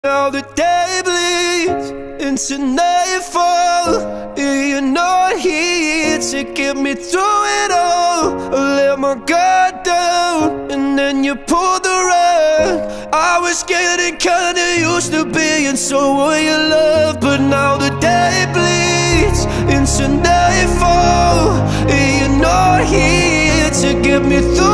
Now the day bleeds into nightfall. You're not here to get me through it all. I let my guard down and then you pulled the rug. I was getting kinda used to being someone you love, but now the day bleeds into nightfall. You're not here to get me through